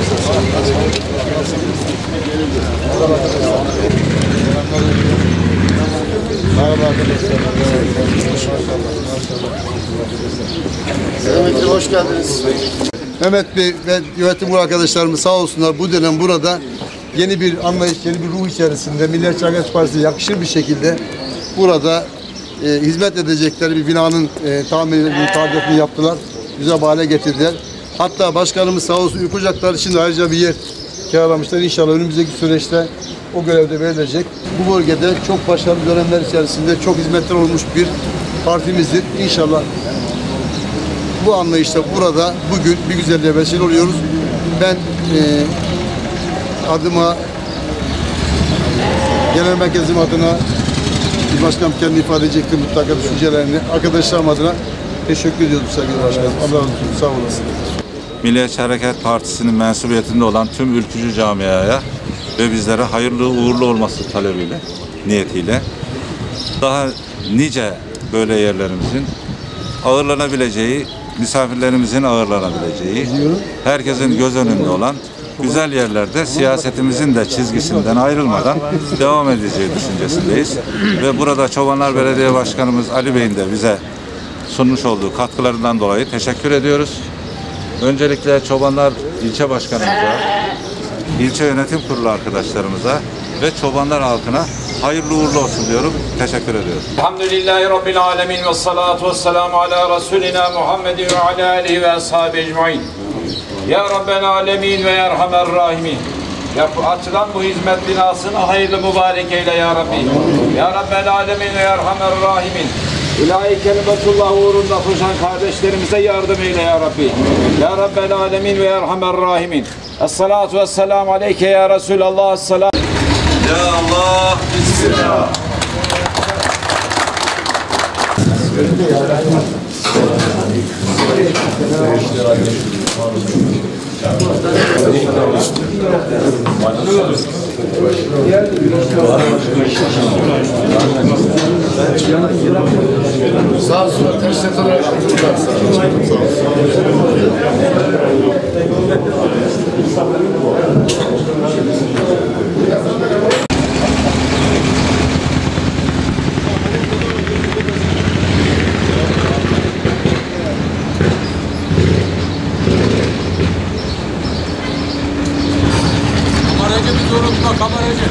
Merhaba arkadaşlar. Mehmet Bey hoş geldiniz. Mehmet Bey ve yönetim kurulu arkadaşlarımız sağ olsunlar bu dönem burada yeni bir anlayış, yeni bir ruh içerisinde Milliyetçi Hareket Partisi'ne yakışır bir şekilde burada hizmet edecekleri bir binanın tadilatını yaptılar. Güzel bir hale getirdiler. Hatta başkanımız sağ olsun uyku ocakları için de ayrıca bir yer kiralamışlar. İnşallah önümüzdeki süreçte o görevde verilecek. Bu bölgede çok başarılı dönemler içerisinde çok hizmetler olmuş bir partimizdir. İnşallah bu anlayışla burada bugün bir güzelliğe vesile oluyoruz. Ben adıma, genel merkezim adına, başkanım kendi ifade edecektir mutlaka düşüncelerini. Arkadaşlarım adına teşekkür ediyorum sevgili başkanım. Allah razı olsun. Sağ olasın. Milliyetçi Hareket Partisi'nin mensubiyetinde olan tüm ülkücü camiaya ve bizlere hayırlı uğurlu olması talebiyle, niyetiyle daha nice böyle yerlerimizin ağırlanabileceği, misafirlerimizin ağırlanabileceği, herkesin göz önünde olan güzel yerlerde siyasetimizin de çizgisinden ayrılmadan devam edeceği düşüncesindeyiz. Ve burada Çobanlar Belediye Başkanımız Ali Bey'in de bize sunmuş olduğu katkılarından dolayı teşekkür ediyoruz. Öncelikle Çobanlar İlçe Başkanımıza, ilçe yönetim kurulu arkadaşlarımıza ve çobanlar halkına hayırlı uğurlu olsun diyorum. Teşekkür ediyorum. Elhamdülillahi Rabbil alemin ve salatu ve selamu ala Resulina Muhammedin ve ala alihi ve ashabi ecmain. Ya Rabbel alemin ve ya Erhamer rahimin. Açılan bu hizmet binasını hayırlı mübarek eyle ya Rabbi. Ya Rabbel alemin ve ya Erhamer rahimin. İlahi kelimetullah uğrunda koşan kardeşlerimize yardım eyle ya Rabbi. Ya Rabbel alemin ve ya Erhamer rahimin. Esselatu vesselamu aleyke ya Resulallah. Esselam. Ya Allah, Bismillah. Sağ olsun. Teşekkür ederim. Kameracı bir zorunlu kameracı.